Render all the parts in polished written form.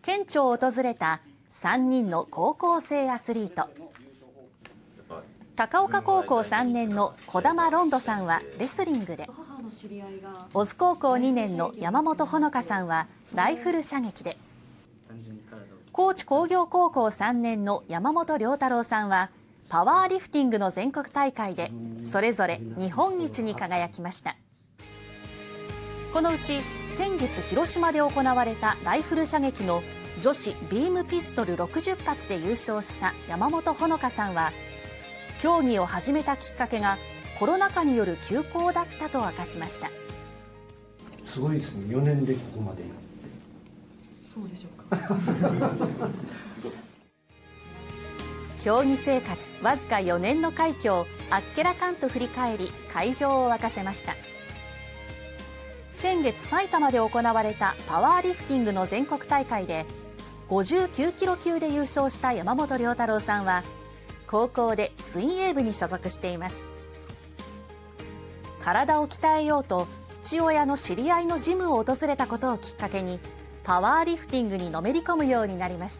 県庁を訪れた3人の高校生アスリート。高岡高校3年の児玉ロンドさんはレスリングで、小津高校2年の山本ほのかさんはライフル射撃で、高知工業高校3年の山本良太郎さんはパワーリフティングの全国大会でそれぞれ日本一に輝きました。このうち先月広島で行われたライフル射撃の女子ビームピストル60発で優勝した山本ほのかさんは、競技を始めたきっかけがコロナ禍による休校だったと明かしました。 すごいですね、4年でここまで。 そうでしょうか。 競技生活わずか4年の快挙をあっけらかんと振り返り、会場を沸かせました。先月埼玉で行われたパワーリフティングの全国大会で59キロ級で優勝した山本良太郎さんは、高校で水泳部に所属しています。体を鍛えようと父親の知り合いのジムを訪れたことをきっかけにパワーリフティングにのめり込むようになりました。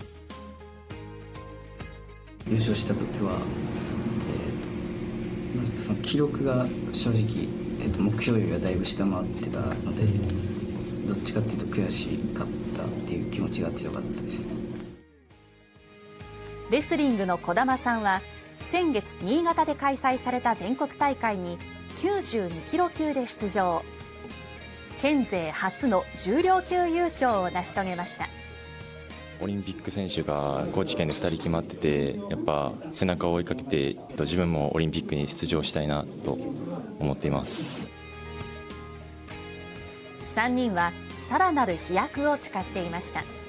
優勝した時は、その記録が正直、目標よりはだいぶ下回ってたので、どっちかっていうと悔しかったっていう気持ちが強かったです。 レスリングの児玉さんは先月新潟で開催された全国大会に92キロ級で出場。県勢初の重量級優勝を成し遂げました。 オリンピック選手が高知県で2人決まってて、やっぱ背中を追いかけて自分もオリンピックに出場したいなと思っています。 3人はさらなる飛躍を誓っていました。